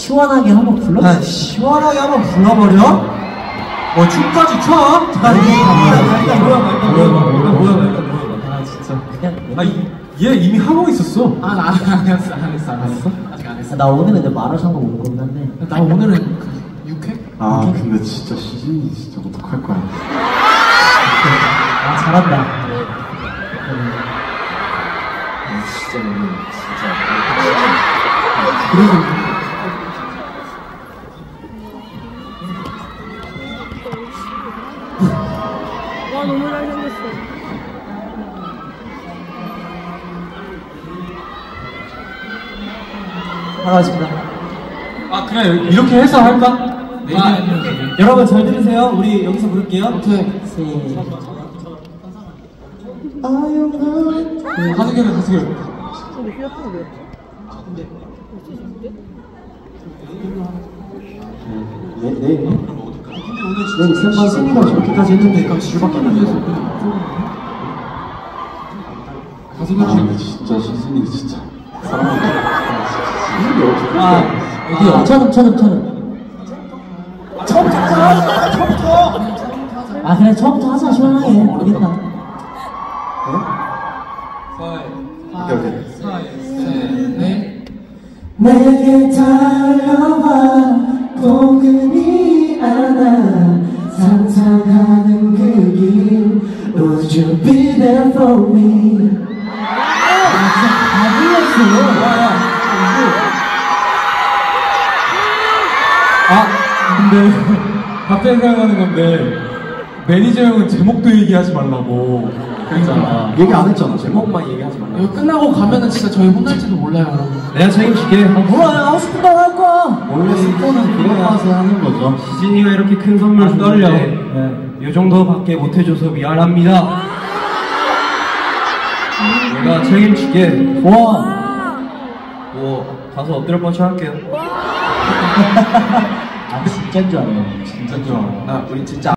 시원하게 한번 불러? 아, 시원하게 한번 불러버려? 뭐 춤까지 춰? 뭐야. 아 진짜 그냥 얘 이미 하고 있었어. 안 했어. 아직 안 했어. 나 오늘 근데 마라샹궈 먹을 거긴 한데 나 오늘은 그 육회? 근데 진짜 시즌이 진짜 어떡할 거야. 아 잘한다. 진짜 너무 진짜. 와 너무 잘생겼어. 반갑습니다. 아 그래 이렇게 해서 할까? 여러분 잘 들으세요. 우리 여기서 부를게요. 오케이. 다섯 개는 근데 휴대폰이 왜 없지? 내일 생방송이라 저렇게까지 했는데 줄밖에 안 돼서. 다섯 개 근데 진짜 시즌이 진짜. 어디요? 저는. 처음부터 아 그래 처음부터 하자 시원하게 모르겠다. 오케이. 네. 내게 달려와 포근히 안아 상상하는 그 길 Would you be there for me? 다 불렀어. 근데 갑자기 생각나는 건데 매니저 형은 제목도 얘기하지 말라고 그랬잖아. 얘기 안 했잖아. 제목만 얘기하지 말라. 이거 끝나고 가면은 진짜 저희 혼날지도 몰라요, 여러분. 내가 책임질게. 몰라 내가 하고 싶은 대로 할 거야. 원래 스포는 그거라서 하는 거죠. 시진이가 이렇게 큰 선물 줬는데 이 정도밖에 못해줘서 미안합니다. 내가 책임질게. 와. 뭐 가서 엎드려 뻗쳐 할게요. 아 진짜인 줄 알아요. 진짜 좋아. 우리 진짜.